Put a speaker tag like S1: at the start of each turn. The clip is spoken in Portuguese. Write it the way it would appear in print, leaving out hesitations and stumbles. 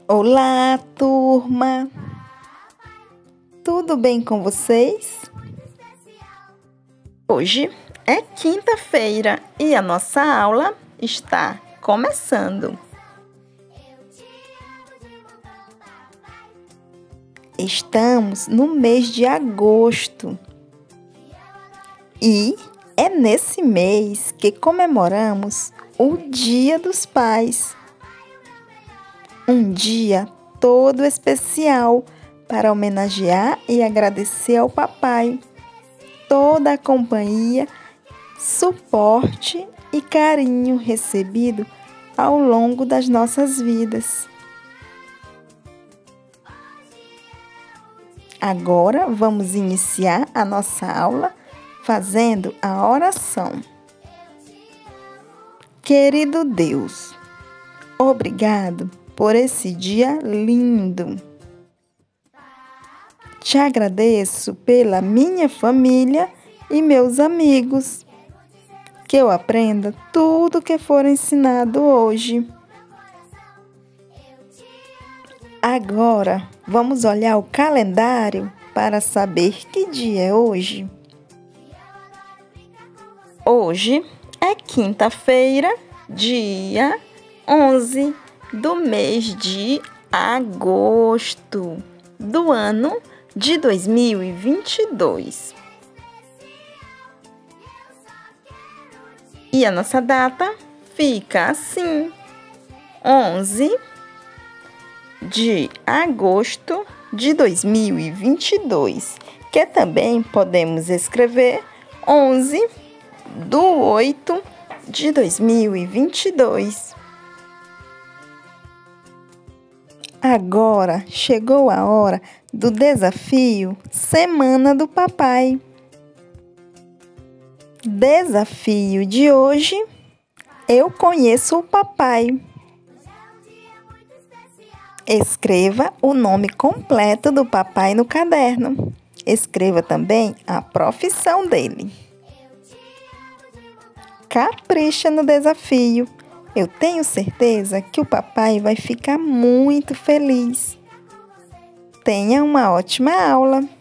S1: Olá, turma! Tudo bem com vocês? Hoje é quinta-feira e a nossa aula está começando. Estamos no mês de agosto e é nesse mês que comemoramos o Dia dos Pais. Um dia todo especial para homenagear e agradecer ao papai toda a companhia, suporte e carinho recebido ao longo das nossas vidas. Agora vamos iniciar a nossa aula fazendo a oração. Querido Deus, obrigado por esse dia lindo. Te agradeço pela minha família e meus amigos. Que eu aprenda tudo que for ensinado hoje. Agora, vamos olhar o calendário para saber que dia é hoje. Hoje é quinta-feira, dia 11 do mês de agosto do ano de 2022. E a nossa data fica assim: 11 de agosto de 2022, que também podemos escrever 11/8 de 2022. Agora chegou a hora do desafio Semana do Papai. Desafio de hoje: eu conheço o papai. Escreva o nome completo do papai no caderno. Escreva também a profissão dele. Capricha no desafio. Eu tenho certeza que o papai vai ficar muito feliz. Tenha uma ótima aula!